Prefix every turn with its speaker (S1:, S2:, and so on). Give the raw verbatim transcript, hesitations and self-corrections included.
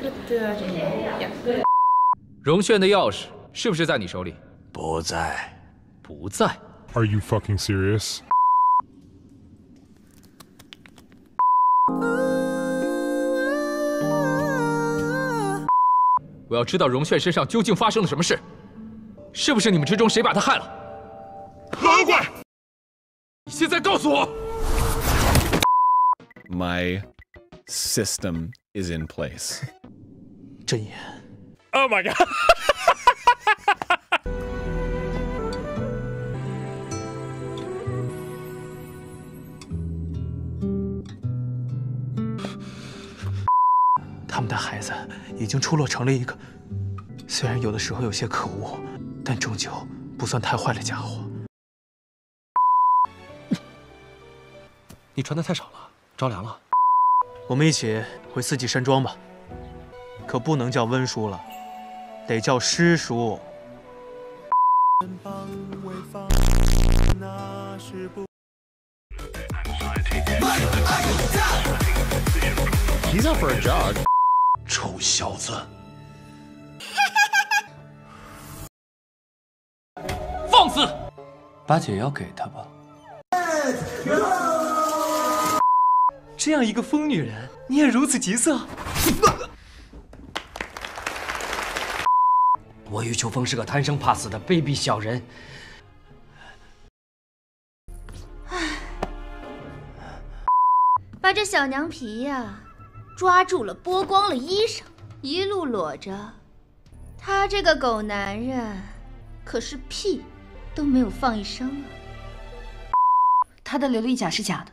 S1: 荣炫的钥匙是不是在你手里？
S2: 不在。
S1: 不在。
S3: Are you fucking serious?
S1: 我要知道荣炫身上究竟发生了什么事，是不是你们之中谁把他害了？
S3: 老鬼！
S1: 你现在告诉我
S4: ！My system is in place.
S2: 真言。
S3: Oh my god!
S2: 他们的孩子已经出落成了一个，虽然有的时候有些可恶，但终究不算太坏的家伙。
S5: 你穿的太少了，着凉了。
S2: 我们一起回四季山庄吧，可不能叫温叔了，得叫师叔。
S4: He's out for a jog.
S2: 臭小子！
S1: 放肆！
S2: 八姐要给他吧。这样一个疯女人，你也如此急色？
S6: 我于秋风是个贪生怕死的卑鄙小人。
S7: 把这小娘皮呀，抓住了，剥光了衣裳，一路裸着。他这个狗男人，可是屁都没有放一声啊！
S8: 他的琉璃甲是假的。